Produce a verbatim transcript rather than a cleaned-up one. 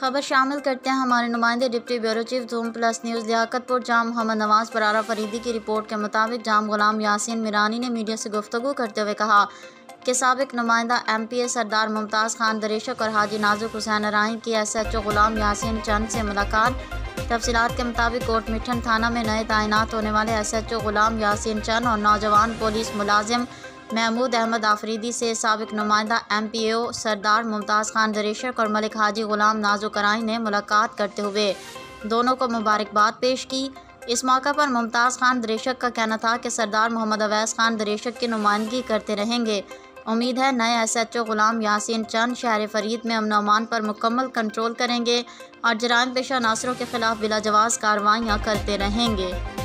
खबर शामिल करते हैं हमारे नुमाइंदे deputy bureau chief Dhoom plus news Liaquatpur Jam Mohammad Nawaz Barara Faridi की रिपोर्ट के मुताबिक जाम गुलाम यासीन मिरानी ने मीडिया से गुफ्तगू करते हुए कहा कि साबिक नुमाइंदा M P A Sardar Mumtaz Khan Dareshak और हाजी नाजुक हुसैन राही की S H O Ghulam Yasin Chand से मुलाकात। तफसीलात के मुताबिक कोट मिठन थाना में नए तैनात होने वाले S H O Ghulam Yasin Chand और नौजवान पुलिस मुलाजिम महमूद अहमद आफरीदी से साबिक नुमाइंदा M P A O Sardar Mumtaz Khan Dareshak और मलिक हाजी गुलाम नाजुक राही ने मुलाकात करते हुए दोनों को मुबारकबाद पेश की। इस मौका पर मुमताज़ खान दरेशक का कहना था कि सरदार मोहम्मद अवैस खान दरेशक की नुमाइंदगी करते रहेंगे। उम्मीद है नए S H O Ghulam Yasin Chand शहर फरीद में अमन अमान पर मुकम्मल कंट्रोल करेंगे और जराइम पेशा अनासरों के खिलाफ बिला जवाज़ कार्रवाइयाँ करते रहेंगे।